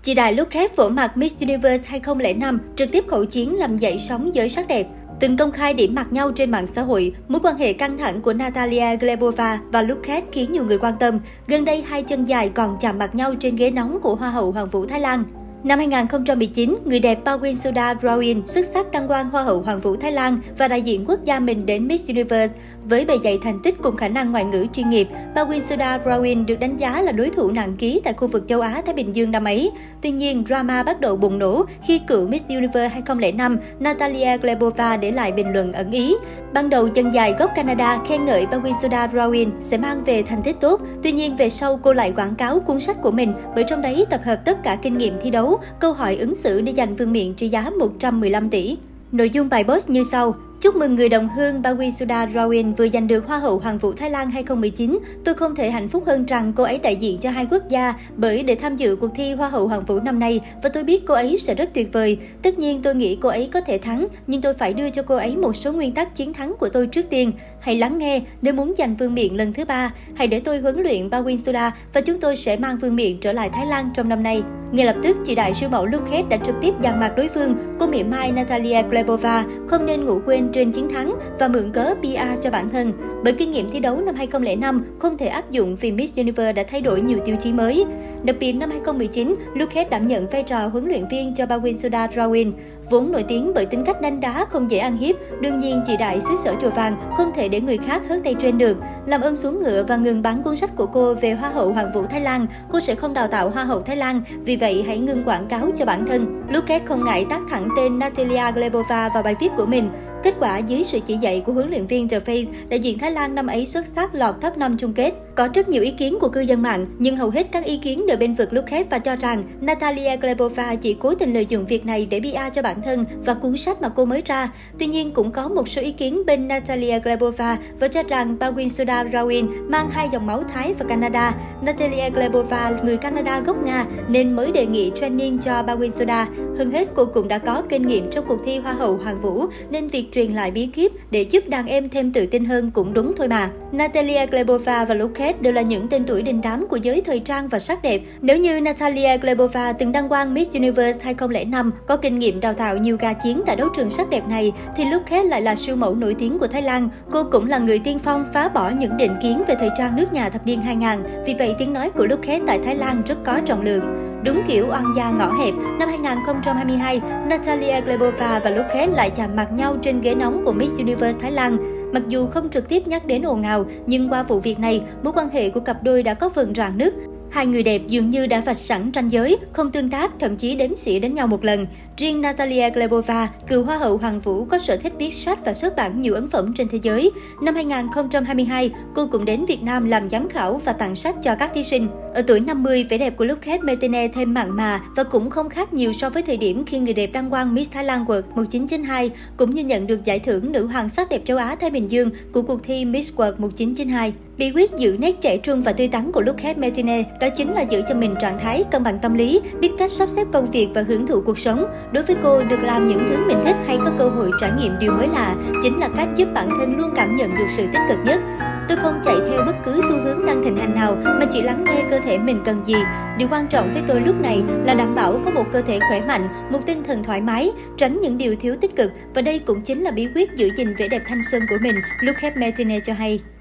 Chị đại lúc khác vỗ mặt Miss Universe 2005 trực tiếp khẩu chiến làm dậy sóng giới sắc đẹp. Từng công khai điểm mặt nhau trên mạng xã hội, mối quan hệ căng thẳng của Natalia Glebova và Luke khiến nhiều người quan tâm. Gần đây, hai chân dài còn chạm mặt nhau trên ghế nóng của Hoa hậu Hoàng vũ Thái Lan. Năm 2019, người đẹp Pawinsuda Rawin xuất sắc đăng quang Hoa hậu Hoàng vũ Thái Lan và đại diện quốc gia mình đến Miss Universe. Với bề dày thành tích cùng khả năng ngoại ngữ chuyên nghiệp, Pawinsuda Rawin được đánh giá là đối thủ nặng ký tại khu vực châu Á-Thái Bình Dương năm ấy. Tuy nhiên, drama bắt đầu bùng nổ khi cựu Miss Universe 2005 Natalia Glebova để lại bình luận ẩn ý. Ban đầu, chân dài gốc Canada khen ngợi Pawinsuda Rawin sẽ mang về thành tích tốt. Tuy nhiên, về sau cô lại quảng cáo cuốn sách của mình bởi trong đấy tập hợp tất cả kinh nghiệm thi đấu, câu hỏi ứng xử để giành vương miện trị giá 115 tỷ. Nội dung bài post như sau. Chúc mừng người đồng hương Pawinsuda Rawin vừa giành được Hoa hậu Hoàng vũ Thái Lan 2019. Tôi không thể hạnh phúc hơn rằng cô ấy đại diện cho hai quốc gia bởi để tham dự cuộc thi Hoa hậu Hoàng vũ năm nay và tôi biết cô ấy sẽ rất tuyệt vời. Tất nhiên tôi nghĩ cô ấy có thể thắng, nhưng tôi phải đưa cho cô ấy một số nguyên tắc chiến thắng của tôi trước tiên. Hãy lắng nghe nếu muốn giành vương miện lần thứ 3. Hãy để tôi huấn luyện Pawinsuda và chúng tôi sẽ mang vương miện trở lại Thái Lan trong năm nay. Ngay lập tức, chị đại siêu mẫu Luke đã trực tiếp dằn mặt đối phương. Cô mỉa mai Natalia Glebova không nên ngủ quên trên chiến thắng và mượn cớ PR cho bản thân. Bởi kinh nghiệm thi đấu năm 2005 không thể áp dụng vì Miss Universe đã thay đổi nhiều tiêu chí mới. Đặc biệt năm 2019, Luke đảm nhận vai trò huấn luyện viên cho Pawinsuda Rawin. Vốn nổi tiếng bởi tính cách đanh đá không dễ ăn hiếp, đương nhiên chị đại xứ sở chùa vàng không thể để người khác hớt tay trên được. Làm ơn xuống ngựa và ngừng bán cuốn sách của cô về Hoa hậu Hoàng vũ Thái Lan. Cô sẽ không đào tạo Hoa hậu Thái Lan, vì vậy hãy ngừng quảng cáo cho bản thân. Luke không ngại tác thẳng tên Natalia Glebova vào bài viết của mình. Kết quả, dưới sự chỉ dạy của huấn luyện viên The Face, đại diện Thái Lan năm ấy xuất sắc lọt top 5 chung kết. Có rất nhiều ý kiến của cư dân mạng, nhưng hầu hết các ý kiến đều bên vực Luke và cho rằng Natalia Glebova chỉ cố tình lợi dụng việc này để PR cho bản thân và cuốn sách mà cô mới ra. Tuy nhiên, cũng có một số ý kiến bên Natalia Glebova và cho rằng Pawinsuda Rawin mang hai dòng máu Thái và Canada. Natalia Glebova, người Canada gốc Nga, nên mới đề nghị training cho Pawinsuda. Hơn hết, cô cũng đã có kinh nghiệm trong cuộc thi Hoa hậu Hoàng vũ, nên việc truyền lại bí kíp để giúp đàn em thêm tự tin hơn cũng đúng thôi mà. Natalia Glebova và Luke đều là những tên tuổi đình đám của giới thời trang và sắc đẹp. Nếu như Natalia Glebova từng đăng quang Miss Universe 2005, có kinh nghiệm đào tạo nhiều gà chiến tại đấu trường sắc đẹp này, thì Luke lại là siêu mẫu nổi tiếng của Thái Lan. Cô cũng là người tiên phong phá bỏ những định kiến về thời trang nước nhà thập niên 2000. Vì vậy, tiếng nói của Luke tại Thái Lan rất có trọng lượng. Đúng kiểu oan gia ngõ hẹp, năm 2022, Natalia Glebova và Luke lại chạm mặt nhau trên ghế nóng của Miss Universe Thái Lan. Mặc dù không trực tiếp nhắc đến ồn ào, nhưng qua vụ việc này, mối quan hệ của cặp đôi đã có phần rạn nứt. Hai người đẹp dường như đã vạch sẵn ranh giới, không tương tác, thậm chí đếm xỉa đến nhau một lần. Riêng Natalia Glebova, cựu Hoa hậu Hoàng vũ, có sở thích viết sách và xuất bản nhiều ấn phẩm trên thế giới. Năm 2022, cô cũng đến Việt Nam làm giám khảo và tặng sách cho các thí sinh. Ở tuổi 50, vẻ đẹp của Luke Metine thêm mặn mà và cũng không khác nhiều so với thời điểm khi người đẹp đăng quang Miss Thái Lan World 1992, cũng như nhận được giải thưởng nữ hoàng sắc đẹp châu Á Thái Bình Dương của cuộc thi Miss World 1992. Bí quyết giữ nét trẻ trung và tươi tắn của Luke Metine đó chính là giữ cho mình trạng thái cân bằng tâm lý, biết cách sắp xếp công việc và hưởng thụ cuộc sống. Đối với cô, được làm những thứ mình thích hay có cơ hội trải nghiệm điều mới lạ chính là cách giúp bản thân luôn cảm nhận được sự tích cực nhất. Tôi không chạy theo bất cứ xu hướng đang thịnh hành nào mà chỉ lắng nghe cơ thể mình cần gì. Điều quan trọng với tôi lúc này là đảm bảo có một cơ thể khỏe mạnh, một tinh thần thoải mái, tránh những điều thiếu tích cực và đây cũng chính là bí quyết giữ gìn vẻ đẹp thanh xuân của mình, Luke Metine cho hay.